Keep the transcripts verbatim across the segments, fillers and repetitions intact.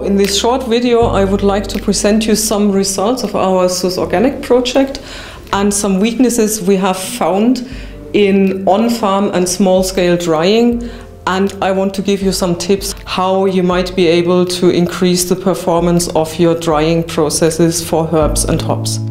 in this short video I would like to present you some results of our SusOrganic project and some weaknesses we have found in on-farm and small-scale drying, and I want to give you some tips how you might be able to increase the performance of your drying processes for herbs and hops.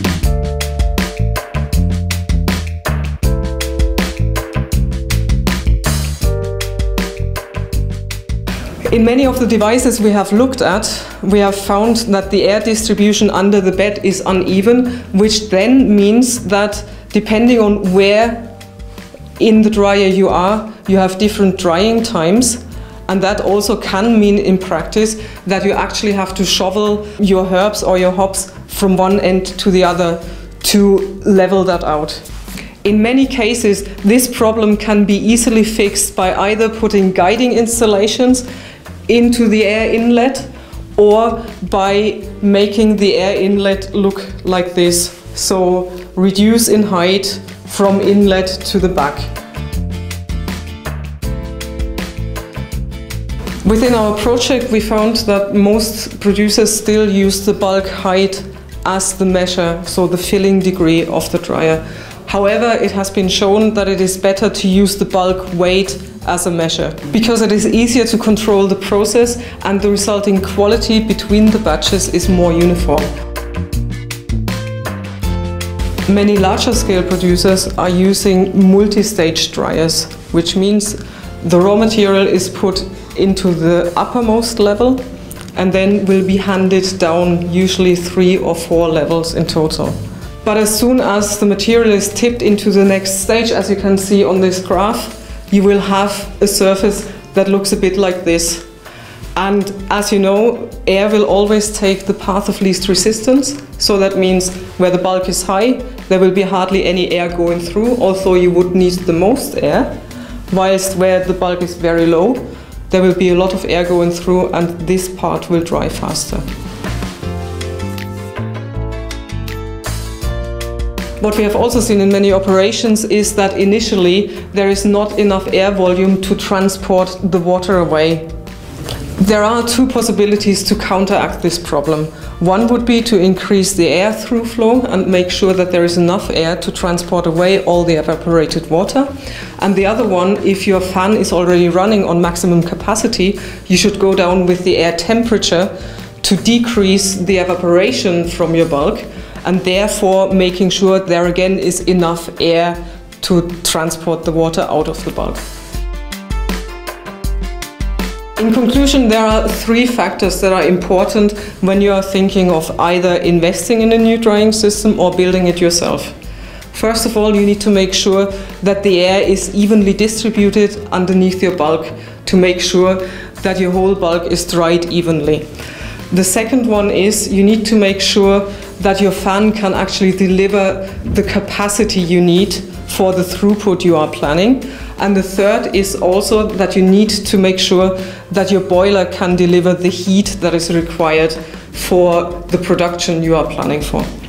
In many of the devices we have looked at, we have found that the air distribution under the bed is uneven, which then means that depending on where in the dryer you are, you have different drying times, and that also can mean in practice that you actually have to shovel your herbs or your hops from one end to the other to level that out. In many cases, this problem can be easily fixed by either putting guiding installations into the air inlet or by making the air inlet look like this. So reduce in height from inlet to the back. Within our project we found that most producers still use the bulk height as the measure, so the filling degree of the dryer. However, it has been shown that it is better to use the bulk weight as a measure, because it is easier to control the process and the resulting quality between the batches is more uniform. Many larger scale producers are using multi-stage dryers, which means the raw material is put into the uppermost level and then will be handed down, usually three or four levels in total. But as soon as the material is tipped into the next stage, as you can see on this graph, you will have a surface that looks a bit like this. And as you know, air will always take the path of least resistance. So that means where the bulk is high, there will be hardly any air going through, although you would need the most air. Whilst where the bulk is very low, there will be a lot of air going through and this part will dry faster. What we have also seen in many operations is that initially there is not enough air volume to transport the water away. There are two possibilities to counteract this problem. One would be to increase the air through flow and make sure that there is enough air to transport away all the evaporated water. And the other one, if your fan is already running on maximum capacity, you should go down with the air temperature to decrease the evaporation from your bulk, and therefore making sure there again is enough air to transport the water out of the bulk. In conclusion, there are three factors that are important when you are thinking of either investing in a new drying system or building it yourself. First of all, you need to make sure that the air is evenly distributed underneath your bulk to make sure that your whole bulk is dried evenly. The second one is you need to make sure that your fan can actually deliver the capacity you need for the throughput you are planning. And the third is also that you need to make sure that your boiler can deliver the heat that is required for the production you are planning for.